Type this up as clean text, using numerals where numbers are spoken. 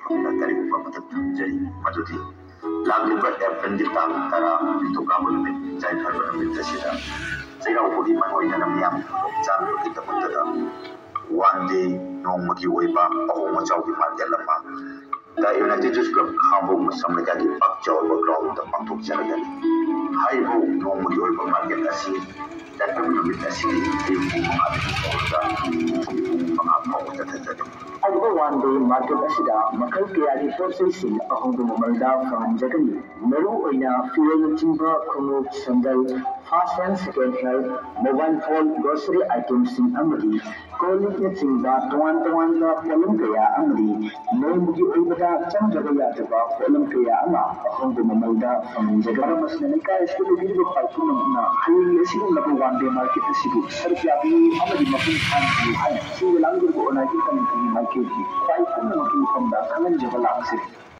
ꯀꯔꯤꯒꯨꯝꯕ ꯃꯇꯝ ꯊꯝꯖꯔꯤ ꯃꯗꯨꯗꯤ ꯂꯥꯛꯂꯤꯕ ꯑꯦꯄ꯭ꯔꯤꯜꯒꯤ ꯇꯥꯡ 10 ꯅꯤꯡꯊꯧꯀꯥꯕ ꯅꯨꯃꯤꯠ ꯆꯩꯊꯥꯕ ꯅꯨꯃꯤꯠ ꯑꯁꯤꯗ ꯆꯩꯔꯥꯎꯕꯒꯤ ꯃꯥꯡꯑꯣꯏꯅꯅ ꯃꯤꯌꯥꯝꯒꯤ ꯈꯨꯗꯣꯡꯆꯥꯅꯕꯒꯤꯗꯃꯛꯇ ꯋꯥꯟ ꯗꯦ ꯅꯣꯡꯃꯒꯤ ꯑꯣꯏꯕ ꯑꯍꯣꯡ ꯑꯆꯥꯎꯒꯤ ꯃꯥꯔꯀꯦꯠ ꯑꯃ ꯗ ꯌꯨꯅꯥꯏꯇꯦड ꯌꯨꯊ ꯀ꯭ꯂꯕ ꯈꯥꯡꯉꯕꯣꯛ ꯃꯁꯝ ꯂꯩꯀꯥꯏꯒꯤ ꯄꯥꯛ ꯆꯥꯎꯔꯕ ꯒ꯭ꯔꯥꯎꯟꯗ ꯄꯥꯡꯊꯣꯛꯆꯔꯒꯅꯤ꯫ ꯍꯥꯏꯔꯤꯕ ꯅꯣꯡꯃꯒꯤ ꯑꯣꯏꯕ ꯃꯥꯔꯀꯦꯠ ꯑꯁꯤ ꯆꯠꯄ ꯅꯨꯃꯤꯠ ꯑꯁꯤꯗꯤ ꯑꯌꯨꯛ ꯄꯨꯡ 5ꯗꯒꯤ ꯍꯧꯔꯒ ꯄꯨꯡ 5 ꯐꯥꯎꯕ ꯆꯠꯊꯒꯅꯤ꯫ ꯍꯥꯏꯔꯤꯕ ꯋꯥꯟ ꯗꯦ ꯃꯥꯔꯀꯦꯠ ꯑꯁꯤꯗ ꯃꯈꯜ ꯀꯌꯥꯒꯤ ꯄꯣꯠꯆꯩꯁꯤꯡ ꯑꯍꯣꯡꯕ ꯃꯃꯜꯗ ꯐꯪꯍꯟꯖꯒꯅꯤ꯫ ꯃꯔꯨꯑꯣꯏꯅ ꯐꯤꯔꯣꯜꯅꯆꯤꯡꯕ ꯈꯣꯡꯎꯞ, sandal, first hand, second hand, mobile phone, grocery आइटम्सꯤꯡ ꯑꯃꯗꯤ ꯀꯣꯜꯂꯤꯛꯅꯆꯤꯡꯕ ꯇꯣꯉꯥꯟ-ꯇꯣꯉꯥꯟꯕ ꯄꯣꯠꯂꯝ ꯀꯌꯥ ꯑꯃꯗꯤ ꯅꯣꯡꯃꯒꯤ ꯑꯣꯏꯕꯗ ꯆꯪꯗ꯭ꯔꯕ ꯌꯥꯗ꯭ꯔꯕ ꯄꯣꯠꯂꯝ ꯀꯌꯥ ꯑꯃ ꯑꯍꯣꯡꯕ ꯃꯃꯜꯗ ꯐꯪꯍꯟꯖꯒꯅꯤ꯫ ꯃꯔꯝ ꯑꯁꯤꯅ ꯂꯩꯀꯥꯏ ꯑꯁꯤꯗ ꯂꯩꯕꯤꯔꯤꯕ ꯈ꯭ꯋꯥꯏ ꯄꯨꯝꯅꯃꯛꯅ ꯍꯌꯦꯡꯒꯤ ꯑꯁꯤꯒꯨꯝꯂꯕ ꯋꯥꯟ ꯗꯦ ꯃꯥꯔꯀꯦꯠ ꯑꯁꯤꯕꯨ ꯁꯔꯨꯛ ꯌꯥꯕꯤꯌꯨ ꯑꯃꯗꯤ ꯃꯄꯨꯡ ꯐꯥꯅ ꯌꯥꯕꯤꯌꯨ ꯍꯥꯏꯅ ꯁꯤꯗ ꯂꯥꯡꯂꯤꯕ ꯑꯣꯔꯒꯅꯥꯏꯖꯤꯡ ꯀꯝꯃꯤꯇꯤꯒꯤ ꯃꯥꯏꯀꯩꯗꯒꯤ ꯈ꯭ꯋꯥꯏ ꯄꯨꯝꯅꯃꯛꯀꯤ ꯃꯐꯝꯗ ꯈꯪꯍꯟꯖꯕ ꯂꯥꯛꯆꯔꯤ꯫